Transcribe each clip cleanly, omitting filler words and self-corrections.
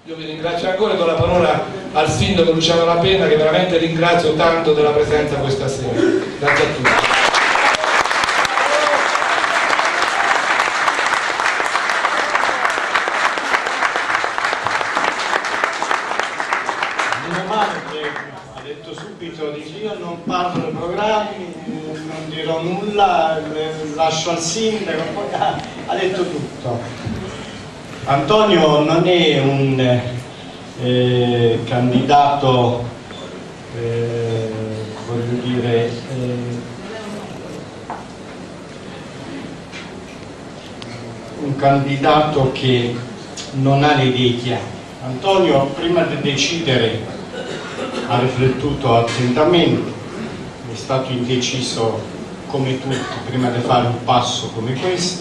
Io vi ringrazio ancora e do la parola al sindaco Luciano Lapenna, che veramente ringrazio tanto della presenza questa sera. Grazie a tutti. Ha detto subito, dice io non parlo dei programmi, non dirò nulla, lascio al sindaco, poi ha detto tutto. Antonio non è un candidato, voglio dire, un candidato che non ha le idee chiare. Antonio, prima di decidere, ha riflettuto attentamente, è stato indeciso come tutti prima di fare un passo come questo.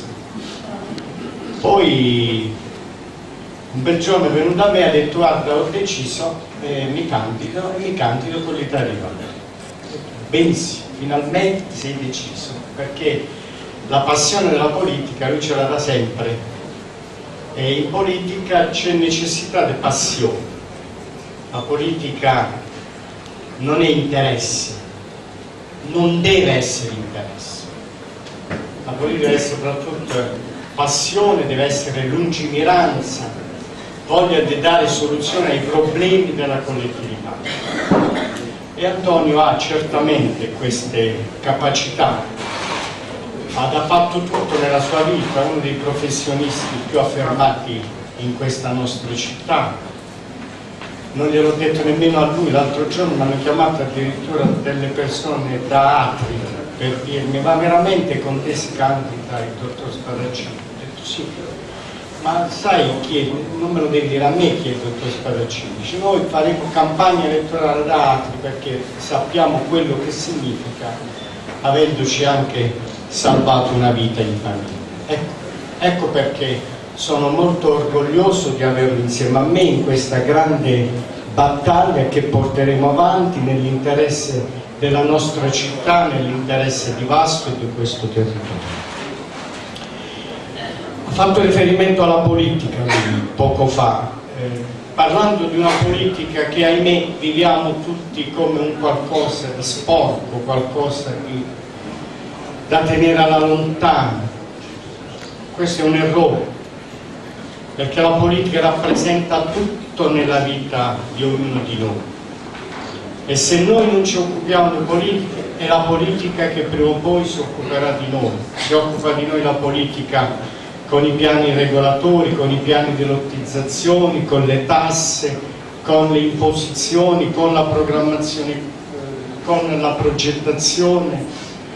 Poi un bel giorno è venuto da me e ha detto guarda, ho deciso, mi candido con l'Italia dei Valori. Benissimo, finalmente sei deciso, perché la passione della politica lui ce l'ha da sempre e in politica c'è necessità di passione. La politica non è interesse, non deve essere interesse, la politica deve essere soprattutto passione, deve essere lungimiranza, voglia di dare soluzione ai problemi della collettività. E Antonio ha certamente queste capacità, ha fatto tutto nella sua vita, uno dei professionisti più affermati in questa nostra città. Non gliel'ho detto nemmeno a lui, l'altro giorno mi hanno chiamato addirittura delle persone da Atri per dirmi ma veramente con te si candida il dottor Spadaccini? Ho detto sì, ma sai chi è? Non me lo devi dire a me chi è il dottor Spadaccini. Dice noi faremo campagna elettorale da Atri perché sappiamo quello che significa, avendoci anche salvato una vita in famiglia. Ecco perché sono molto orgoglioso di averlo insieme a me in questa grande battaglia che porteremo avanti nell'interesse della nostra città, nell'interesse di Vasto e di questo territorio. Ha fatto riferimento alla politica lui, poco fa, parlando di una politica che ahimè viviamo tutti come un qualcosa di sporco, qualcosa da tenere alla lontana. Questo è un errore, perché la politica rappresenta tutto nella vita di ognuno di noi e se noi non ci occupiamo di politica è la politica che prima o poi si occuperà di noi. Si occupa di noi la politica con i piani regolatori, con i piani di lottizzazione, con le tasse, con le imposizioni, con la programmazione, con la progettazione,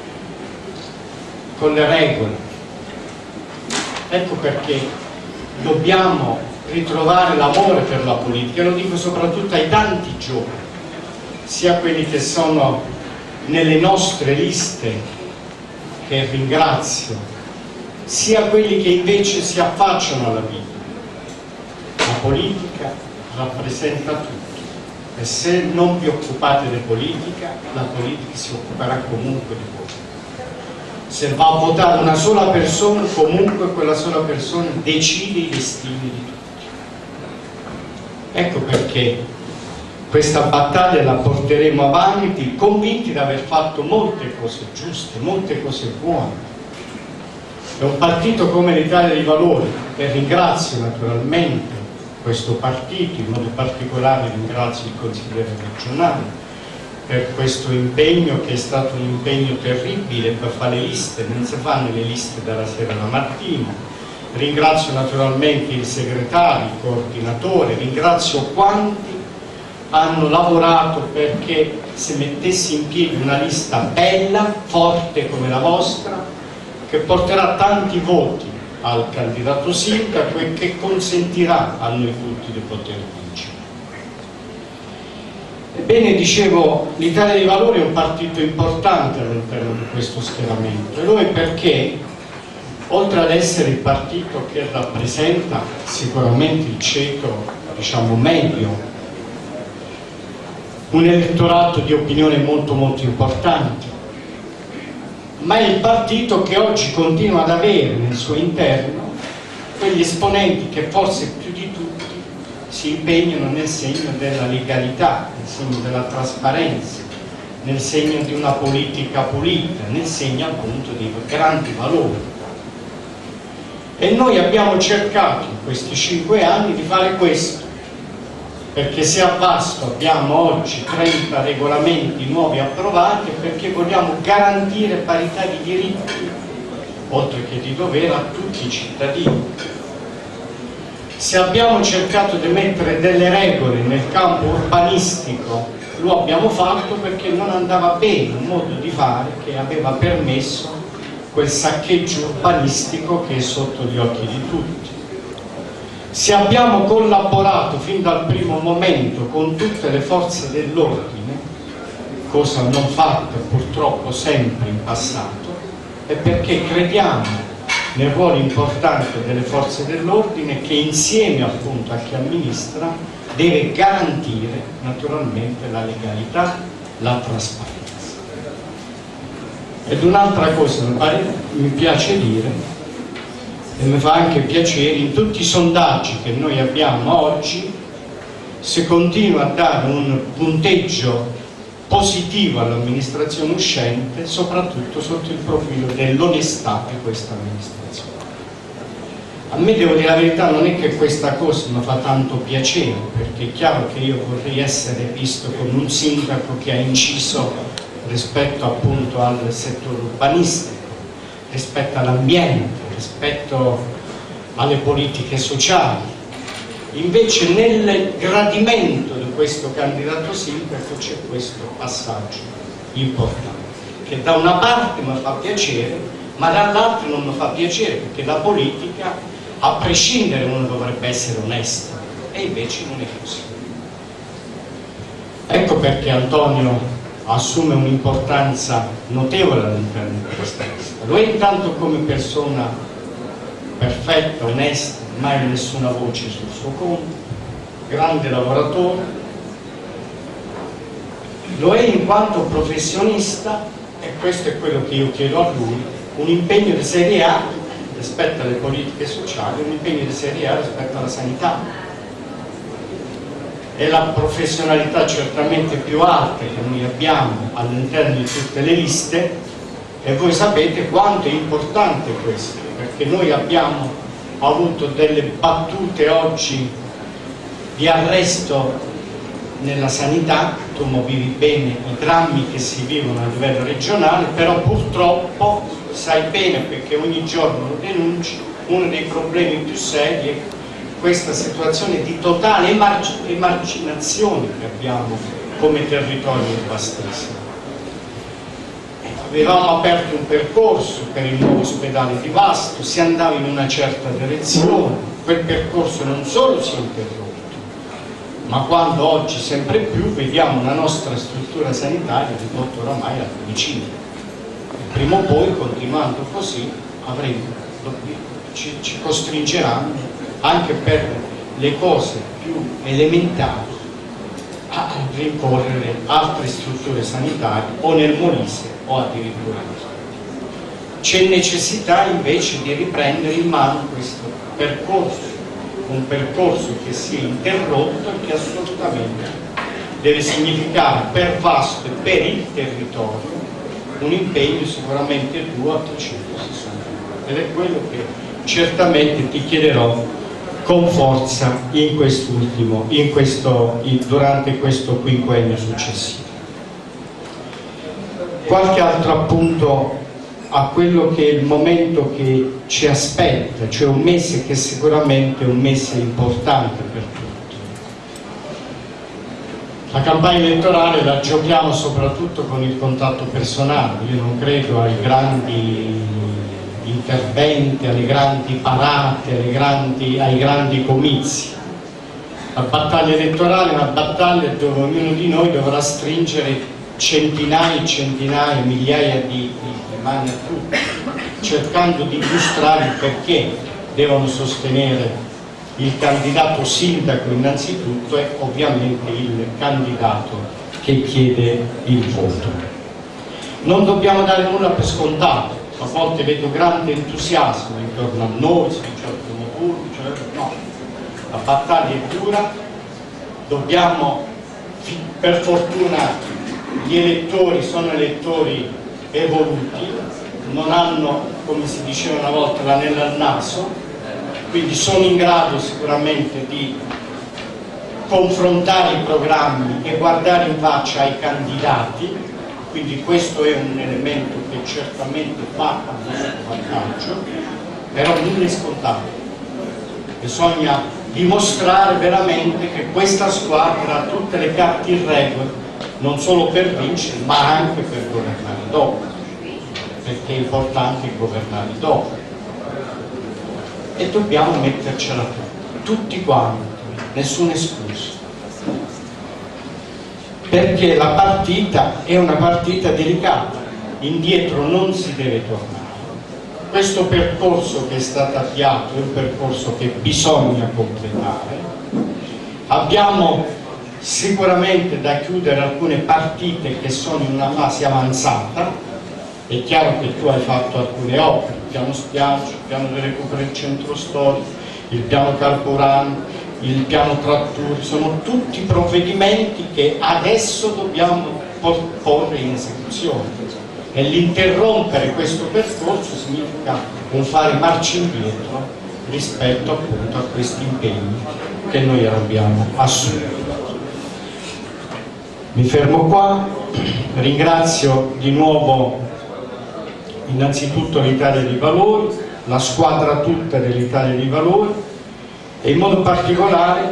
con le regole. Ecco perché dobbiamo ritrovare l'amore per la politica, lo dico soprattutto ai tanti giovani, sia quelli che sono nelle nostre liste, che ringrazio, sia quelli che invece si affacciano alla vita. La politica rappresenta tutto e se non vi occupate di politica, la politica si occuperà comunque di voi. Se va a votare una sola persona, comunque quella sola persona decide i destini di tutti. Ecco perché questa battaglia la porteremo avanti convinti di aver fatto molte cose giuste, molte cose buone. È un partito come l'Italia dei Valori, e ringrazio naturalmente questo partito, in modo particolare ringrazio il consigliere regionale per questo impegno che è stato un impegno terribile per fare le liste, non si fanno le liste dalla sera alla mattina. Ringrazio naturalmente il segretario, il coordinatore, ringrazio quanti hanno lavorato perché si mettesse in piedi una lista bella, forte come la vostra, che porterà tanti voti al candidato sindaco e che consentirà a noi tutti di poter vincere. Ebbene, dicevo, l'Italia dei Valori è un partito importante all'interno di questo schieramento, e lo è perché, oltre ad essere il partito che rappresenta sicuramente il ceto, diciamo, medio, un elettorato di opinione molto molto importante, ma è il partito che oggi continua ad avere nel suo interno quegli esponenti che forse più di tutti si impegnano nel segno della legalità, nel segno della trasparenza, nel segno di una politica pulita, nel segno appunto di grandi valori. E noi abbiamo cercato in questi 5 anni di fare questo, perché se a Vasto abbiamo oggi 30 regolamenti nuovi approvati, perché vogliamo garantire parità di diritti, oltre che di dovere, a tutti i cittadini. Se abbiamo cercato di mettere delle regole nel campo urbanistico, lo abbiamo fatto perché non andava bene un modo di fare che aveva permesso quel saccheggio urbanistico che è sotto gli occhi di tutti. Se abbiamo collaborato fin dal primo momento con tutte le forze dell'ordine, cosa non fatta purtroppo sempre in passato, è perché crediamo nel ruolo importante delle forze dell'ordine che insieme appunto a chi amministra deve garantire naturalmente la legalità, la trasparenza. Ed un'altra cosa mi piace dire, e mi fa anche piacere, in tutti i sondaggi che noi abbiamo oggi si continua a dare un punteggio positivo all'amministrazione uscente, soprattutto sotto il profilo dell'onestà di questa amministrazione. A me, devo dire la verità, non è che questa cosa mi fa tanto piacere, perché è chiaro che io vorrei essere visto come un sindaco che ha inciso rispetto appunto al settore urbanistico, rispetto all'ambiente, rispetto alle politiche sociali. Invece nel gradimento di questo candidato sindaco c'è questo passaggio importante, che da una parte mi fa piacere, ma dall'altra non mi fa piacere, perché la politica, a prescindere, uno dovrebbe essere onesto, e invece non è così. Ecco perché Antonio assume un'importanza notevole all'interno di questa lista. Lo è intanto come persona perfetta, onesta, mai nessuna voce sul suo conto, grande lavoratore, lo è in quanto professionista, e questo è quello che io chiedo a lui, un impegno di serie A rispetto alle politiche sociali, un impegno di serie A rispetto alla sanità. È la professionalità certamente più alta che noi abbiamo all'interno di tutte le liste, e voi sapete quanto è importante questo, perché noi abbiamo avuto delle battute oggi di arresto nella sanità. Tu vivi bene i drammi che si vivono a livello regionale, però purtroppo sai bene, perché ogni giorno lo denunci, uno dei problemi più seri è questa situazione di totale emarginazione che abbiamo come territorio vastissimo. Avevamo aperto un percorso per il nuovo ospedale di Vasto, si andava in una certa direzione, quel percorso non solo si è interrotto, ma quando oggi sempre più vediamo la nostra struttura sanitaria ridotta oramai alla medicina. Prima o poi, continuando così, ci costringeranno anche per le cose più elementari a rincorrere altre strutture sanitarie o nel Molise o addirittura c'è necessità invece di riprendere in mano questo percorso, un percorso che si è interrotto e che assolutamente deve significare per Vasto e per il territorio un impegno sicuramente tuo a 360 ed è quello che certamente ti chiederò con forza durante questo quinquennio successivo. Qualche altro appunto a quello che è il momento che ci aspetta, cioè un mese che sicuramente è un mese importante per tutti. La campagna elettorale la giochiamo soprattutto con il contatto personale. Io non credo ai grandi interventi, alle grandi parate, ai grandi comizi. La battaglia elettorale è una battaglia dove ognuno di noi dovrà stringere centinaia e centinaia, migliaia di mani a tutti, cercando di illustrare il perché devono sostenere il candidato sindaco innanzitutto e ovviamente il candidato che chiede il voto. Non dobbiamo dare nulla per scontato. A volte vedo grande entusiasmo intorno a noi, no. La battaglia è dura, dobbiamo, per fortuna gli elettori sono elettori evoluti, non hanno, come si diceva una volta, l'anello al naso, quindi sono in grado sicuramente di confrontare i programmi e guardare in faccia ai candidati, quindi questo è un elemento che certamente va a nostro vantaggio, però non è scontato. Bisogna dimostrare veramente che questa squadra ha tutte le carte in regola, non solo per vincere ma anche per governare dopo, perché è importante governare dopo, e dobbiamo mettercela tutti quanti, nessuno escluso, perché la partita è una partita delicata, indietro non si deve tornare. Questo percorso che è stato avviato è un percorso che bisogna completare. Abbiamo sicuramente da chiudere alcune partite che sono in una fase avanzata. È chiaro che tu hai fatto alcune opere, il piano spiaggia, il piano di recupero del centro storico, il piano carburante, il piano trattori, sono tutti provvedimenti che adesso dobbiamo porre in esecuzione. E l'interrompere questo percorso significa un fare marcia indietro rispetto appunto a questi impegni che noi abbiamo assunto. Mi fermo qua, ringrazio di nuovo innanzitutto l'Italia dei Valori, la squadra tutta dell'Italia dei Valori e in modo particolare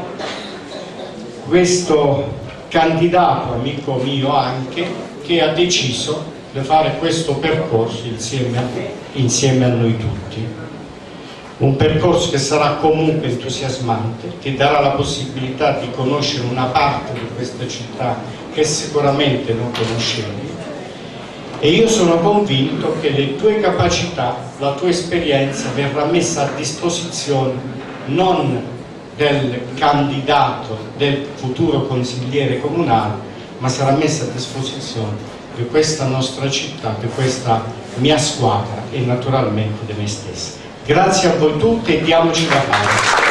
questo candidato, amico mio anche, che ha deciso di fare questo percorso insieme a noi tutti. Un percorso che sarà comunque entusiasmante, che darà la possibilità di conoscere una parte di questa città che sicuramente non conoscevi, e io sono convinto che le tue capacità, la tua esperienza verrà messa a disposizione non del candidato, del futuro consigliere comunale, ma sarà messa a disposizione di questa nostra città, di questa mia squadra e naturalmente di me stessa. Grazie a voi tutti e diamoci da fare.